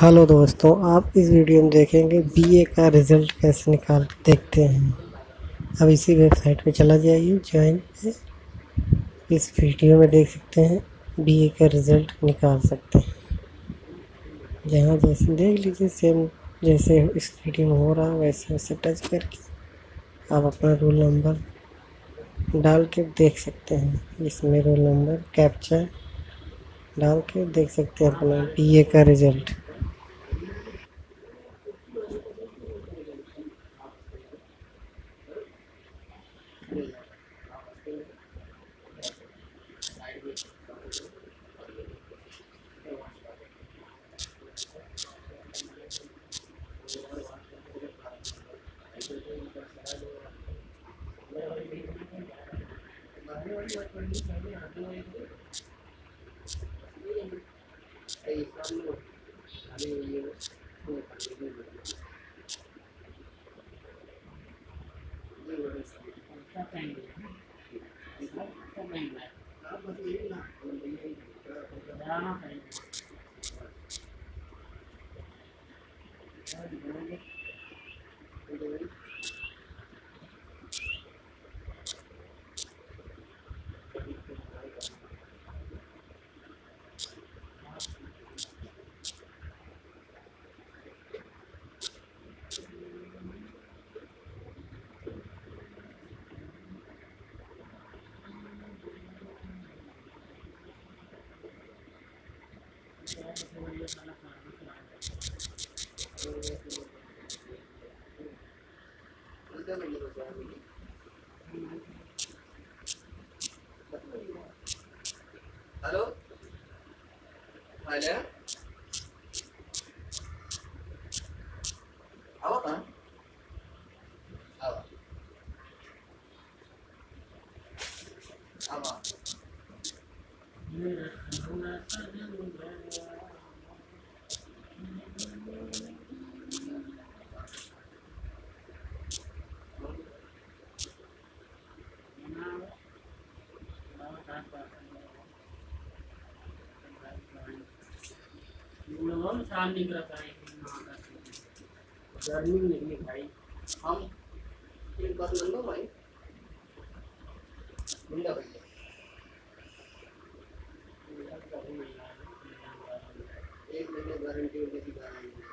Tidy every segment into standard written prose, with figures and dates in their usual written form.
Hello दोस्तों, आप इस वीडियो में देखेंगे बीए का रिज़ल्ट कैसे निकाल देखते हैं। अब इसी वेबसाइट पे चला जाइए, ज्वाइन पे। इस वीडियो में देख सकते हैं बीए का रिज़ल्ट निकाल सकते हैं। जहाँ जैसे देख लीजिए, सेम जैसे इस वीडियो में हो रहा है वैसे वैसे टच करके आप अपना रोल नंबर डाल के देख सकते हैं। इसमें रोल नंबर कैप्चा डाल के देख सकते हैं अपना बीए का रिज़ल्ट। हेलो आल्या आवा का आवा आवा शांति गर्मी नहीं भाई। हम एक बात मान भाई मिला भाई एक महीने गारंटी होने की गारंटी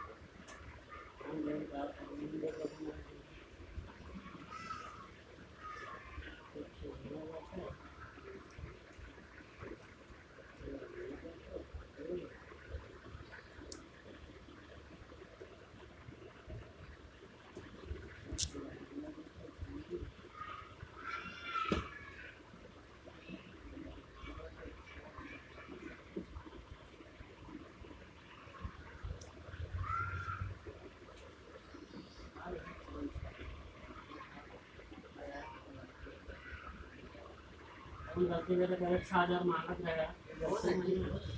मेरे 6,000 मांगा